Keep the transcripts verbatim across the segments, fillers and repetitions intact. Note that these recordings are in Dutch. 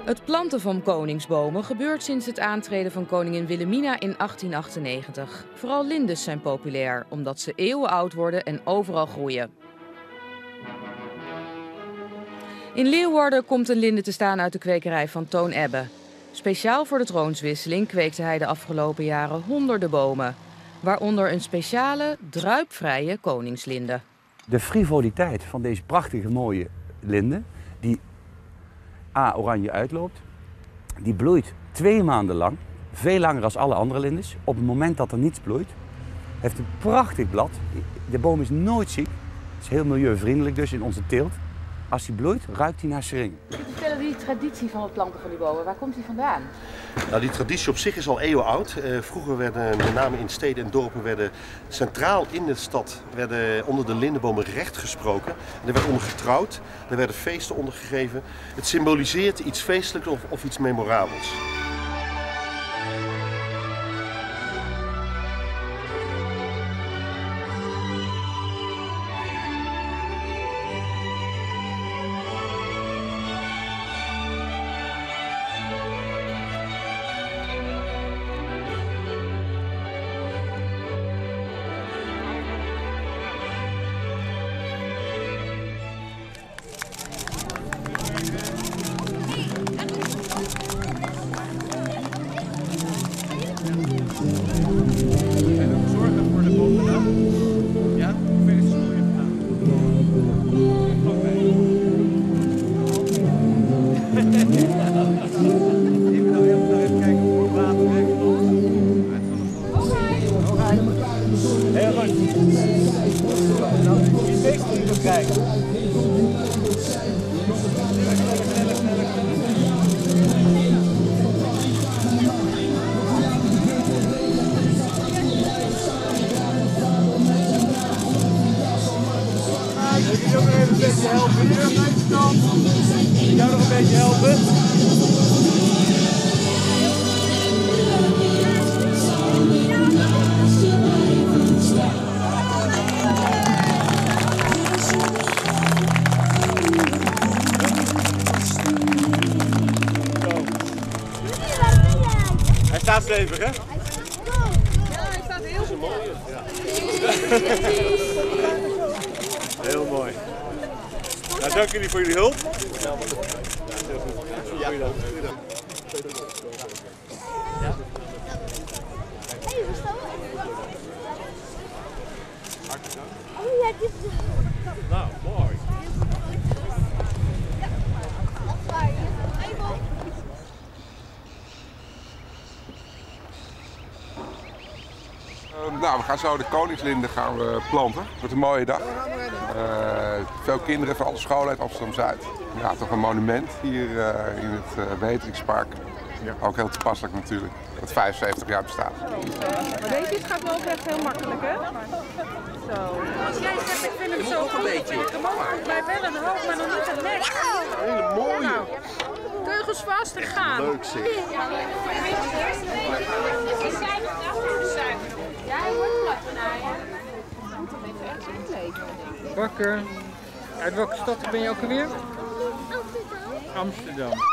Het planten van koningsbomen gebeurt sinds het aantreden van koningin Wilhelmina in achttien achtennegentig. Vooral lindes zijn populair, omdat ze eeuwen oud worden en overal groeien. In Leeuwarden komt een linde te staan uit de kwekerij van Toon Ebbe. Speciaal voor de troonswisseling kweekte hij de afgelopen jaren honderden bomen. Waaronder een speciale, druipvrije koningslinde. De frivoliteit van deze prachtige mooie linde, die A, oranje uitloopt, die bloeit twee maanden lang, veel langer dan alle andere lindes. Op het moment dat er niets bloeit, heeft een prachtig blad. De boom is nooit ziek, het is heel milieuvriendelijk dus in onze teelt. Als hij bloeit, ruikt hij naar sering. Kun je vertellen die traditie van het planten van die bomen, waar komt die vandaan? Nou, die traditie op zich is al eeuwen oud. Uh, vroeger werden, met name in steden en dorpen, werden centraal in de stad werden onder de lindenbomen recht gesproken. En er werd onder getrouwd, er werden feesten onder gegeven. Het symboliseert iets feestelijks of, of iets memorabels. Zorgen voor de bovenaan. Ja, hoeveel is het snoeien vandaan? Even nou even kijken hoe het water werkt. Heel goed. Nou, die feest moet je nog kijken. Sneller, sneller, sneller, sneller. Ik wil nog even een beetje helpen hier, aan deze kant. Ik jou nog een beetje helpen. Hij staat stevig, hè? Ja, hij staat heel goed. Ja. Heel mooi. Nou, dank jullie voor jullie hulp. Ja, goeiedag. Ja. Nou, mooi. Uh, nou, we gaan zo de koningslinde gaan we planten. Het wordt een mooie dag. Uh, veel kinderen van alle scholen uit Amsterdam-Zuid. Ja, toch een monument hier uh, in het uh, Beatrixpark. Ja. Ook heel toepasselijk natuurlijk, dat vijfenzeventig jaar bestaat. Maar deze gaat wel echt heel makkelijk, hè? Zo. Als jij zegt, ik vind hem zo goed, een beetje. Blijf wel een hoog, maar nog niet het nek. Hele mooie. Nou, teugels vast en gaan. Leuk zeg. Ja, hij wordt plat vandaag. Moet hem even ergens inleven. Bakker, uit welke stad ben je ook alweer? Amsterdam. Amsterdam.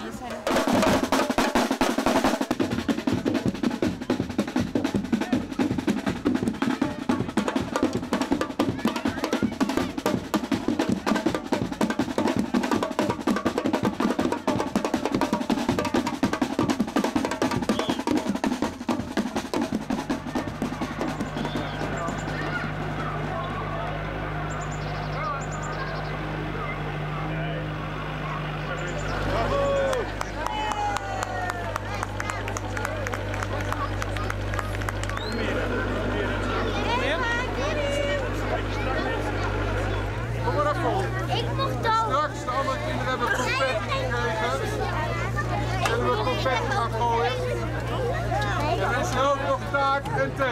Ik mocht al. Straks, de andere kinderen hebben confetti gekregen. Zullen we confetti gaan gooien? Er is ook nog taart en thee.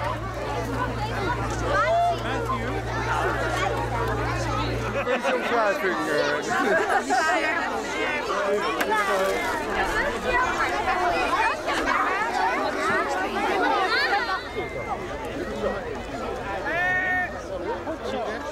Deze omschrijving.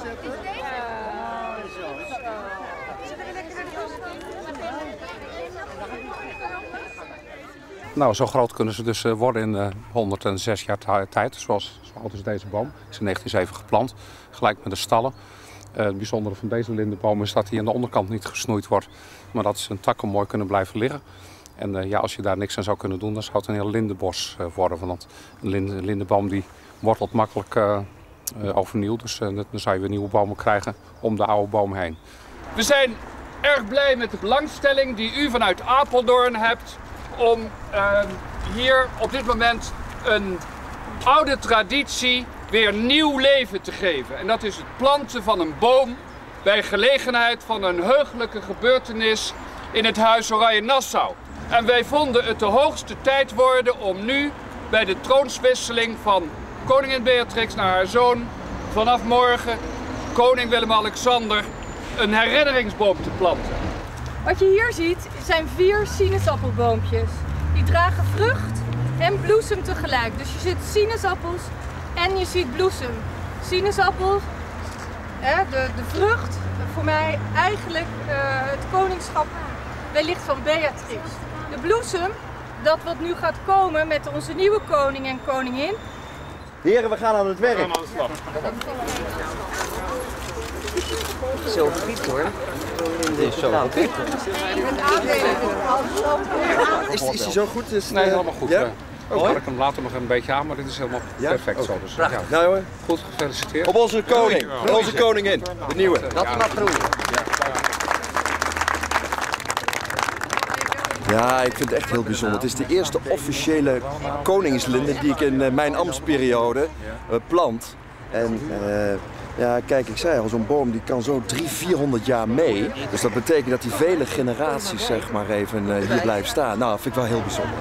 Zullen we lekker naar de Nou, zo groot kunnen ze dus worden in uh, honderdzes jaar tijd. Zoals zo oud is deze boom. Is in negentien zeven geplant, gelijk met de stallen. Uh, het bijzondere van deze lindenboom is dat hij aan de onderkant niet gesnoeid wordt. Maar dat zijn takken mooi kunnen blijven liggen. En uh, ja, als je daar niks aan zou kunnen doen, dan zou het een heel lindenbos uh, worden. Want een linde, lindenboom die wortelt makkelijk uh, uh, overnieuw. Dus uh, dan zou je weer nieuwe bomen krijgen om de oude boom heen. We zijn erg blij met de belangstelling die u vanuit Apeldoorn hebt om uh, hier op dit moment een oude traditie weer nieuw leven te geven. En dat is het planten van een boom bij gelegenheid van een heugelijke gebeurtenis in het Huis Oranje Nassau. En wij vonden het de hoogste tijd worden om nu bij de troonswisseling van koningin Beatrix naar haar zoon vanaf morgen, koning Willem-Alexander, een herinneringsboom te planten. Wat je hier ziet zijn vier sinaasappelboompjes. Die dragen vrucht en bloesem tegelijk. Dus je ziet sinaasappels en je ziet bloesem. Sinaasappel, hè, de, de vrucht, voor mij eigenlijk uh, het koningschap wellicht van Beatrix. De bloesem, dat wat nu gaat komen met onze nieuwe koning en koningin. Heren, we gaan aan het werk. We gaan aan de slag. Zo gebied hoor. Dit is zo goed. Is, is die zo goed? Is nee, helemaal goed. Ja? Ja. Ook had ik hem later nog een beetje aan, maar dit is helemaal ja? perfect zo. Dus, ja. Nou hoor. Goed, gefeliciteerd. Op onze koning, op onze koningin, de nieuwe. Dat ja. mag groeien. Ja, ik vind het echt heel bijzonder. Het is de eerste officiële koningslinde die ik in uh, mijn ambtsperiode uh, plant. En uh, ja, kijk, ik zei al, zo'n boom die kan zo drie, vierhonderd jaar mee. Dus dat betekent dat die vele generaties zeg maar even uh, hier blijft staan. Nou, dat vind ik wel heel bijzonder.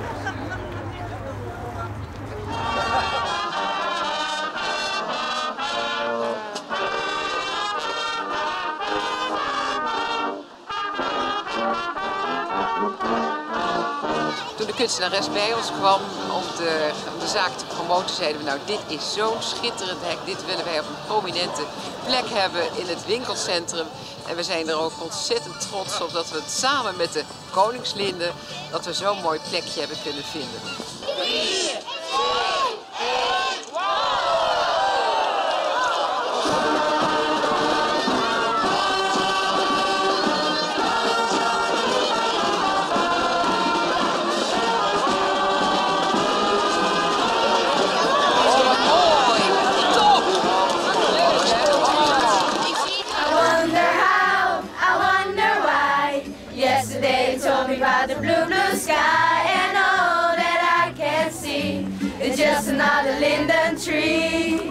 Toen de kunstenares bij ons kwam om de, om de zaak te promoten, zeiden we nou, dit is zo'n schitterend hek, dit willen wij op een prominente plek hebben in het winkelcentrum. En we zijn er ook ontzettend trots op dat we het samen met de Koningslinde, dat we zo'n mooi plekje hebben kunnen vinden. The blue, blue sky and all that I can see is just another linden tree.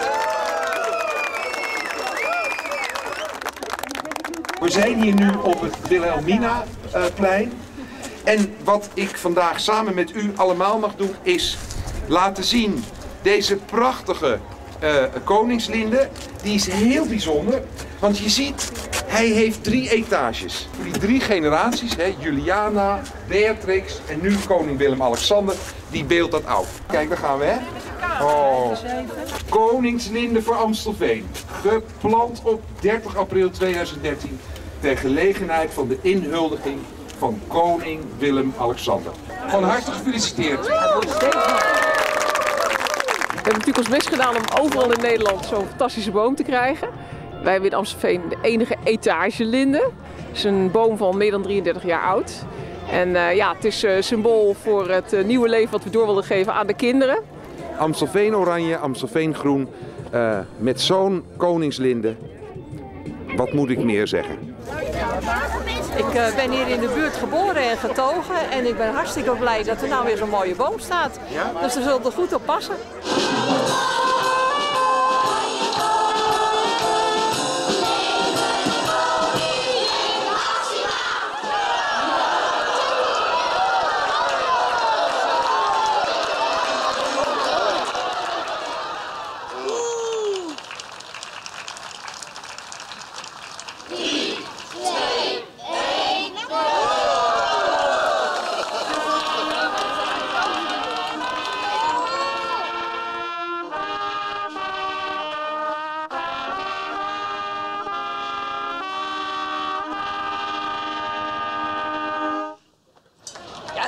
We zijn hier nu op het Wilhelminaplein. En wat ik vandaag samen met u allemaal mag doen is laten zien deze prachtige uh, koningslinde. Die is heel bijzonder, want je ziet, hij heeft drie etages. Die drie generaties, hè, Juliana, Beatrix en nu koning Willem-Alexander, die beeldt dat af. Kijk, daar gaan we, hè. Oh. Koningslinde voor Amstelveen. Geplant op dertig april tweeduizend dertien ter gelegenheid van de inhuldiging van koning Willem-Alexander. Van harte gefeliciteerd. We hebben natuurlijk ons best gedaan om overal in Nederland zo'n fantastische boom te krijgen. Wij hebben in Amstelveen de enige etagelinde. Het is een boom van meer dan drieëndertig jaar oud. En uh, ja, het is uh, symbool voor het uh, nieuwe leven wat we door willen geven aan de kinderen. Amstelveen oranje, Amstelveen groen, uh, met zo'n koningslinde. Wat moet ik meer zeggen? Ik uh, ben hier in de buurt geboren en getogen en ik ben hartstikke blij dat er nou weer zo'n mooie boom staat. Ja? Dus daar zult er goed op passen.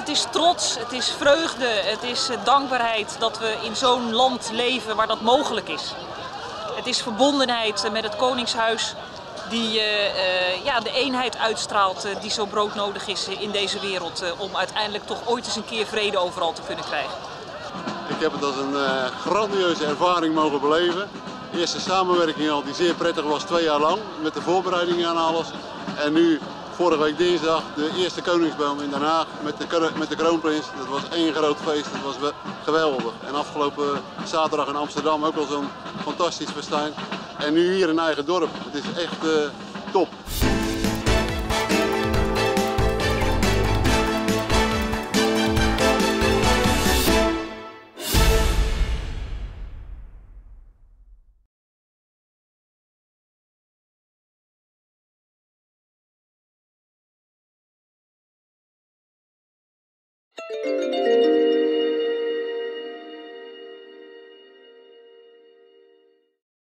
het is trots, het is vreugde, het is dankbaarheid dat we in zo'n land leven waar dat mogelijk is. Het is verbondenheid met het Koningshuis die uh, uh, ja, de eenheid uitstraalt uh, die zo broodnodig is in deze wereld uh, om uiteindelijk toch ooit eens een keer vrede overal te kunnen krijgen. Ik heb het als een uh, grandieuze ervaring mogen beleven. De eerste samenwerking al die zeer prettig was twee jaar lang met de voorbereidingen aan alles. En nu vorige week dinsdag de eerste Koningsboom in Den Haag met de, met de kroonprins. Dat was één groot feest, dat was geweldig. En afgelopen zaterdag in Amsterdam ook al zo'n fantastisch festijn. En nu hier in eigen dorp, het is echt uh, top. Thank you.